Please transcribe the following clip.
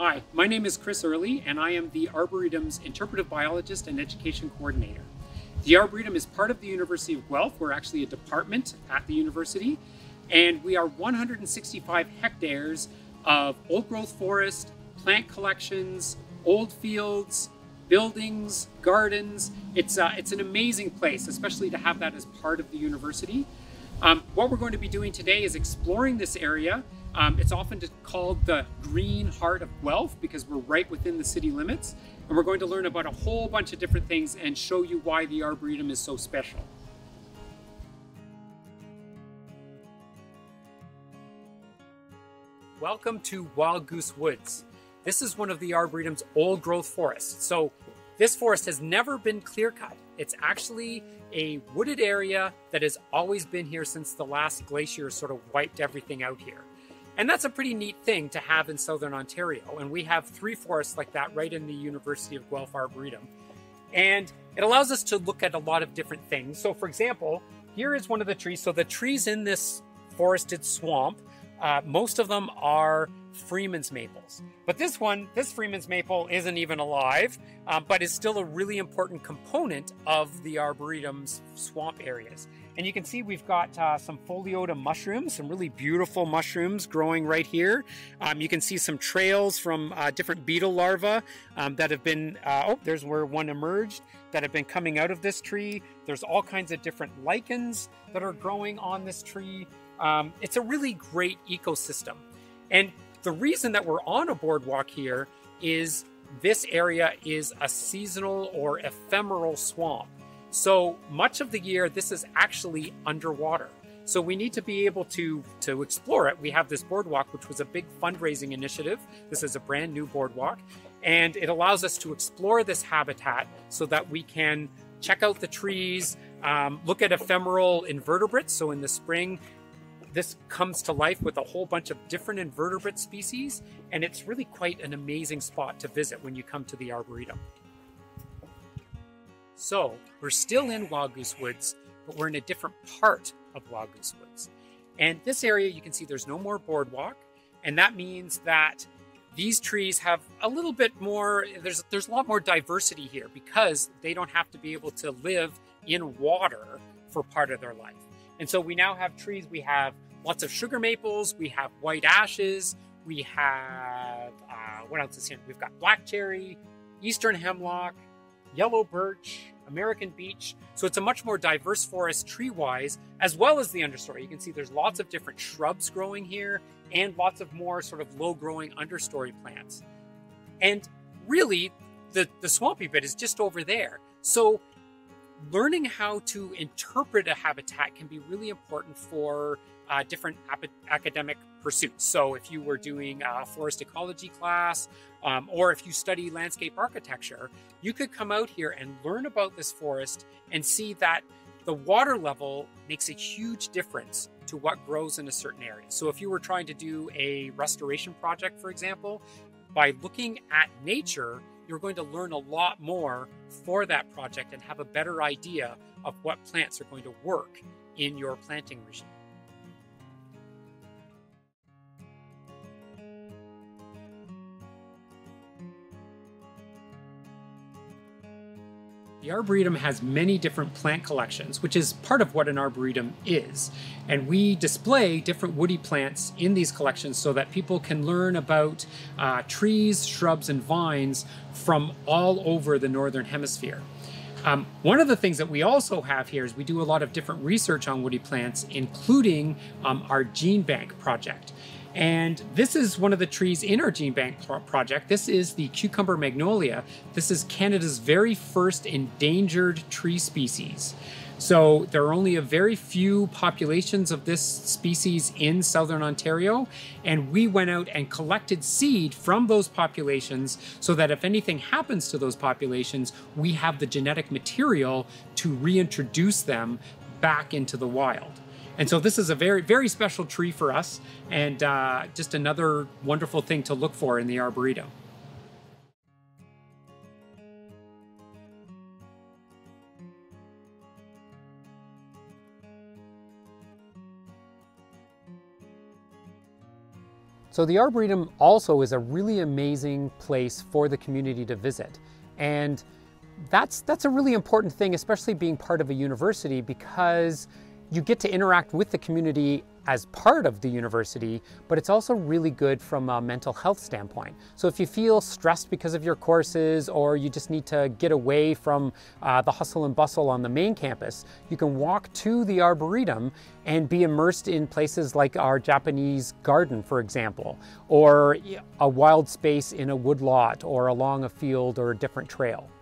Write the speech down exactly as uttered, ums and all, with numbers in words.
Hi, my name is Chris Early, and I am the Arboretum's Interpretive Biologist and Education Coordinator. The Arboretum is part of the University of Guelph. We're actually a department at the university, and we are one hundred sixty-five hectares of old-growth forest, plant collections, old fields, buildings, gardens. It's, uh, it's an amazing place, especially to have that as part of the university. Um, what we're going to be doing today is exploring this area. Um, it's often called the green heart of Guelph because we're right within the city limits. And we're going to learn about a whole bunch of different things and show you why the Arboretum is so special. Welcome to Wild Goose Woods. This is one of the Arboretum's old growth forests. So this forest has never been clear cut. It's actually a wooded area that has always been here since the last glacier sort of wiped everything out here. And that's a pretty neat thing to have in southern Ontario. And we have three forests like that right in the University of Guelph Arboretum. And it allows us to look at a lot of different things. So for example, here is one of the trees. So the trees in this forested swamp, uh, most of them are Freeman's maples. But this one, this Freeman's maple isn't even alive, uh, but is still a really important component of the Arboretum's swamp areas. And you can see we've got uh, some Pholiota mushrooms, some really beautiful mushrooms growing right here. Um, you can see some trails from uh, different beetle larvae um, that have been, uh, oh, there's where one emerged, that have been coming out of this tree. There's all kinds of different lichens that are growing on this tree. Um, it's a really great ecosystem. And the reason that we're on a boardwalk here is this area is a seasonal or ephemeral swamp. So much of the year, this is actually underwater. So we need to be able to, to explore it. We have this boardwalk, which was a big fundraising initiative. This is a brand new boardwalk, and it allows us to explore this habitat so that we can check out the trees, um, look at ephemeral invertebrates. So in the spring, this comes to life with a whole bunch of different invertebrate species, and it's really quite an amazing spot to visit when you come to the Arboretum. So we're still in Wild Goose Woods, but we're in a different part of Wild Goose Woods. And this area, you can see there's no more boardwalk, and that means that these trees have a little bit more, there's, there's a lot more diversity here because they don't have to be able to live in water for part of their life. And so we now have trees, we have lots of sugar maples, we have white ashes, we have, uh, what else is here? We've got black cherry, eastern hemlock, yellow birch, American beech. So it's a much more diverse forest tree-wise, as well as the understory. You can see there's lots of different shrubs growing here and lots of more sort of low-growing understory plants. And really, the, the swampy bit is just over there. So learning how to interpret a habitat can be really important for uh, different academic pursuits. So if you were doing a forest ecology class, um, or if you study landscape architecture, you could come out here and learn about this forest and see that the water level makes a huge difference to what grows in a certain area. So if you were trying to do a restoration project, for example, by looking at nature, you're going to learn a lot more for that project and have a better idea of what plants are going to work in your planting regime. The Arboretum has many different plant collections, which is part of what an Arboretum is. And we display different woody plants in these collections so that people can learn about uh, trees, shrubs, and vines from all over the Northern Hemisphere. Um, one of the things that we also have here is we do a lot of different research on woody plants, including um, our gene bank project. And this is one of the trees in our gene bank project. This is the cucumber magnolia. This is Canada's very first endangered tree species. So there are only a very few populations of this species in southern Ontario, and we went out and collected seed from those populations so that if anything happens to those populations, we have the genetic material to reintroduce them back into the wild. And so this is a very, very special tree for us, and uh, just another wonderful thing to look for in the Arboretum. So the Arboretum also is a really amazing place for the community to visit. And that's, that's a really important thing, especially being part of a university, because you get to interact with the community as part of the university, but it's also really good from a mental health standpoint. So if you feel stressed because of your courses, or you just need to get away from uh, the hustle and bustle on the main campus, you can walk to the Arboretum and be immersed in places like our Japanese garden, for example, or a wild space in a woodlot or along a field or a different trail.